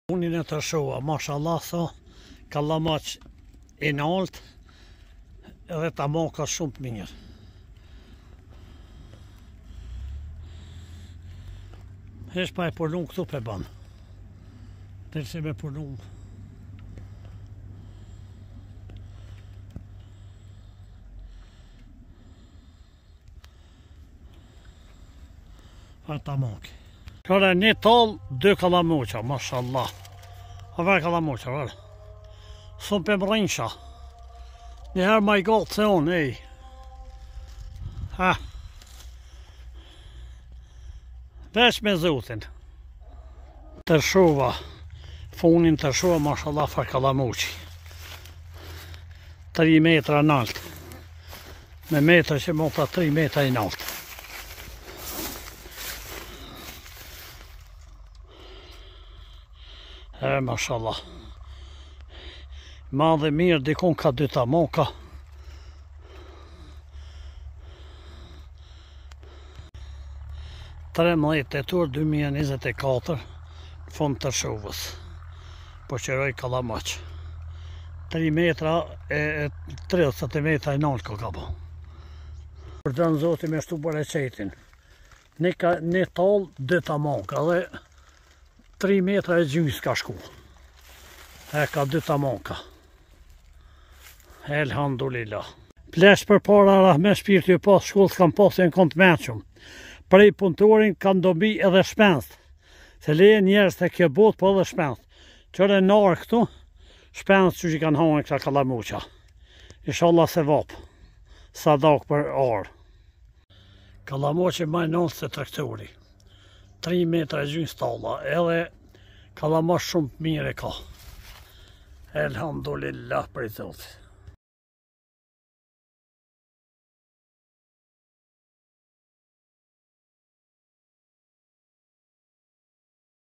Unin e të shoha, mashallah, so, kalamac i nalt, edhe ta moka shumë të mirë. Hesh pa e pulun këtu pe ban. Tërë si me pulun. Ta moki. Kërë një tol, 2 kalamuqa, mashallah. A vërë kalamuqa, vërë. Sun për mrënqa. Njëherë ma i gotë se unë, ej. Ha. Vesh me zutin. Tërshuva. Funin tërshuva, mashallah, fa kalamuqi. 3 metra nalt. Me metra që mota 3 metra i nalt. Mashallah. Madhe mirë, dikon ka 2 tamoka. Tremdhjetë tetor 2024 në fund të shuvës. Po qëroj kalamac. 3 metra e 30 cm i nalt ka po. Për dënë zoti me shtu për e qetin. Një tol, 2 tamoka dhe 3 metra e gjys ka shku. E ka 2 tamoka. Elhamdulillah. Plesh për para me shpirti e pas shkullës kam pas e në kontë menqëm. Prej punëtorin kanë dobi edhe shpenst. Se leje njerës të kjo bot po edhe shpenst. Qëre narë këtu, shpenst që që kanë hanë këta kalamuqa. Inshallah se vapë. Sadak për arë. Kalamuqe maj nëllë se traktori. 3 metra e gjynë stalla, edhe kalamash shumë të mire ka. Elhamdulillah për i zotë.